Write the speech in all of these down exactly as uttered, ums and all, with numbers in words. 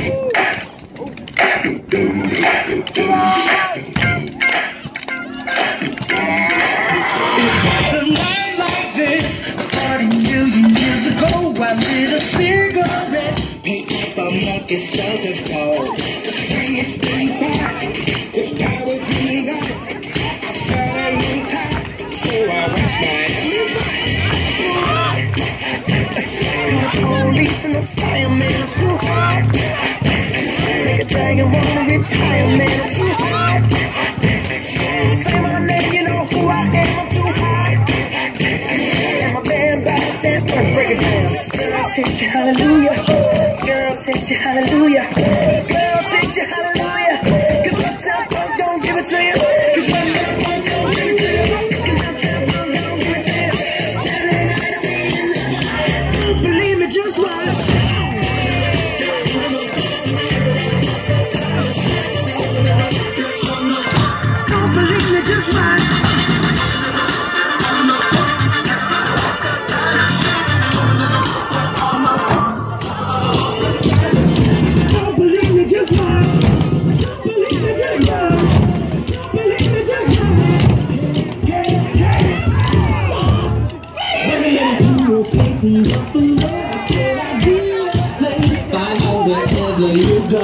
It's started cold. The freest thing back. It's got to be that. I've got a long time, so I wash my hands. The police and the fireman are too hard. Make a dragon wanna retire, man. I'm too hard. Say my name, you know who I am. I'm too hard. And my band back there, break it down. Girl, sit you hallelujah. Girl, sit you hallelujah. Girl, sit you hallelujah. Cause uptown punk don't give it to you. Cause uptown punk don't give it to you. Cause uptown punk don't give it to you. Saturday night we in the spot. Don't believe me, just watch. Don't believe me, just watch. Wherever you go,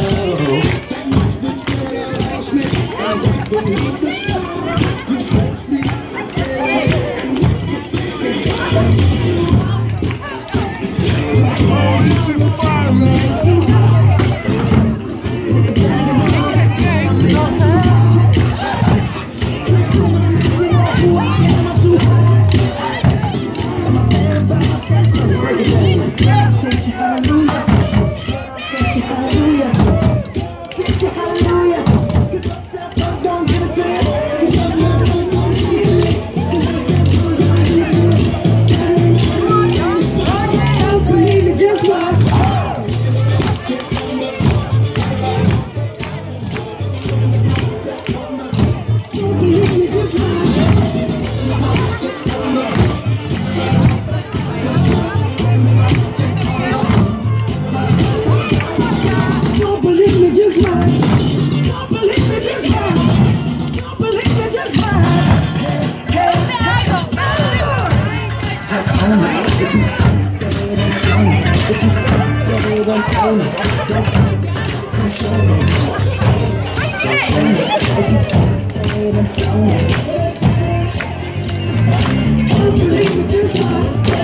Don't believe me, just watch.